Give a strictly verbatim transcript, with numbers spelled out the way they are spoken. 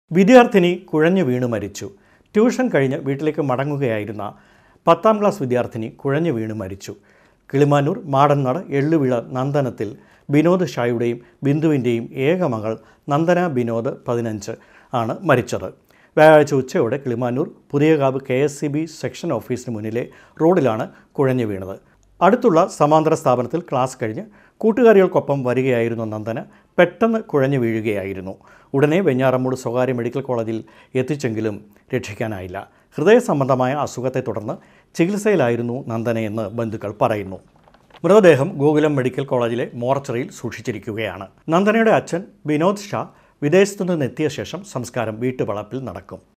വിദ്യാർത്ഥിനി കുഴഞ്ഞു വീണു മരിച്ചു. ട്യൂഷൻ കഴിഞ്ഞ് വീട്ടിലേക്ക് മടങ്ങുകയായിരുന്ന പത്താം ക്ലാസ് വിദ്യാർത്ഥിനി കുഴഞ്ഞു വീണു മരിച്ചു. കിളിമാനൂർ മാടൻനട എള്ളുവിള നന്ദനത്തിൽ ബിനോദ് ഷായുടെയും ബിന്ദുവിൻ്റെയും ഏക മകൾ നന്ദന ബിനോദ് പതിനഞ്ച് ആണ് മരിച്ചത്. വ്യാഴാഴ്ച ഉച്ചയോടെ Kilimanoor Puthiyakavu K S C B section ഓഫീസിന് മുന്നിലെ റോഡിലാണ് കുഴഞ്ഞു വീണത്. അടുത്തുള്ള സമാന്തര സ്ഥാപനത്തിൽ ക്ലാസ് കഴിഞ്ഞ് കൂട്ടുകാരികൾക്കൊപ്പം വരികയായിരുന്ന നന്ദന പെട്ടെന്ന് കുഴഞ്ഞു വീഴുകയായിരുന്നു. ഉടനെ വെഞ്ഞാറമ്മൂട് സ്വകാര്യ മെഡിക്കൽ കോളേജിൽ എത്തിച്ചെങ്കിലും രക്ഷിക്കാനായില്ല. ഹൃദയ സംബന്ധമായ അസുഖത്തെ തുടർന്ന് ചികിത്സയിലായിരുന്നു നന്ദനയെന്ന് ബന്ധുക്കൾ പറയുന്നു. മൃതദേഹം ഗോകുലം മെഡിക്കൽ കോളേജിലെ മോർച്ചറിയിൽ സൂക്ഷിച്ചിരിക്കുകയാണ്. നന്ദനയുടെ അച്ഛൻ ബിനോദ് ഷാ വിദേശത്തു നിന്നെത്തിയ ശേഷം സംസ്കാരം വീട്ടുവളപ്പിൽ നടക്കും.